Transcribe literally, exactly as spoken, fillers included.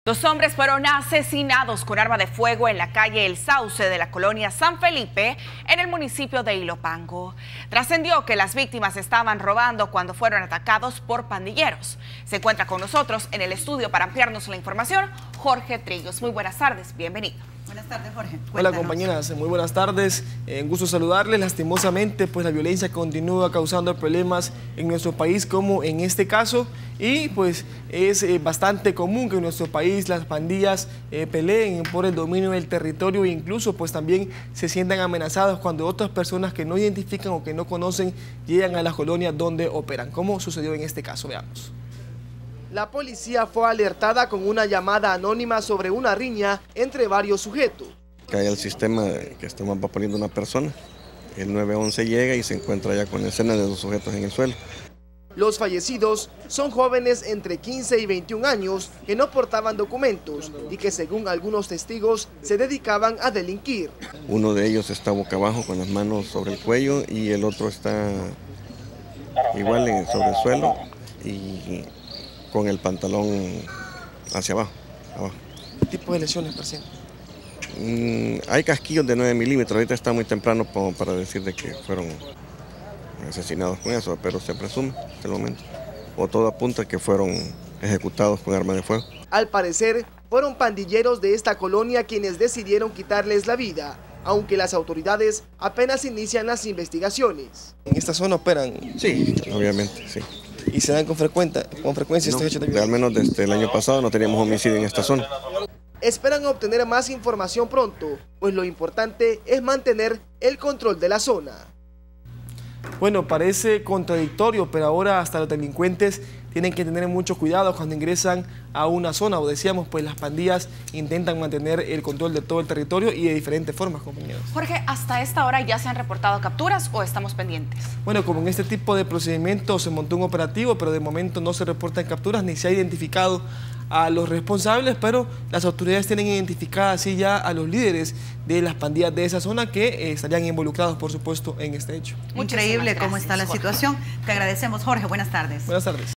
Dos hombres fueron asesinados con arma de fuego en la calle El Sauce de la colonia San Felipe, en el municipio de Ilopango. Trascendió que las víctimas estaban robando cuando fueron atacados por pandilleros. Se encuentra con nosotros en el estudio para ampliarnos la información Jorge Trillos. Muy buenas tardes, bienvenido. Buenas tardes, Jorge. Cuéntanos. Hola compañeras, muy buenas tardes. Eh, un gusto saludarles. Lastimosamente, pues la violencia continúa causando problemas en nuestro país, como en este caso. Y pues es eh, bastante común que en nuestro país las pandillas eh, peleen por el dominio del territorio e incluso pues también se sientan amenazados cuando otras personas que no identifican o que no conocen llegan a las colonias donde operan, como sucedió en este caso. Veamos. La policía fue alertada con una llamada anónima sobre una riña entre varios sujetos. Cae el sistema que estamos poniendo una persona. El nueve once llega y se encuentra ya con la escena de dos sujetos en el suelo. Los fallecidos son jóvenes entre quince y veintiún años que no portaban documentos y que según algunos testigos se dedicaban a delinquir. Uno de ellos está boca abajo con las manos sobre el cuello y el otro está igual sobre el suelo y con el pantalón hacia abajo. abajo. ¿Qué tipo de lesiones presenta? Mm, hay casquillos de nueve milímetros, ahorita está muy temprano para decir de que fueron asesinados con eso, pero se presume hasta el momento. O todo apunta que fueron ejecutados con arma de fuego. Al parecer, fueron pandilleros de esta colonia quienes decidieron quitarles la vida, aunque las autoridades apenas inician las investigaciones. ¿En esta zona operan? Sí, obviamente, sí. ¿Y se dan con, frecuenta, con frecuencia no, estos hechos de violencia? Al menos desde el año pasado no teníamos homicidio en esta zona. Esperan obtener más información pronto, pues lo importante es mantener el control de la zona. Bueno, parece contradictorio, pero ahora hasta los delincuentes tienen que tener mucho cuidado cuando ingresan a una zona. O decíamos, pues las pandillas intentan mantener el control de todo el territorio y de diferentes formas, compañeros. Jorge, ¿hasta esta hora ya se han reportado capturas o estamos pendientes? Bueno, como en este tipo de procedimientos se montó un operativo, pero de momento no se reportan capturas ni se ha identificado a los responsables, pero las autoridades tienen identificadas así ya a los líderes de las pandillas de esa zona que eh, estarían involucrados, por supuesto, en este hecho. Increíble cómo está la situación. Te agradecemos, Jorge. Buenas tardes. Buenas tardes.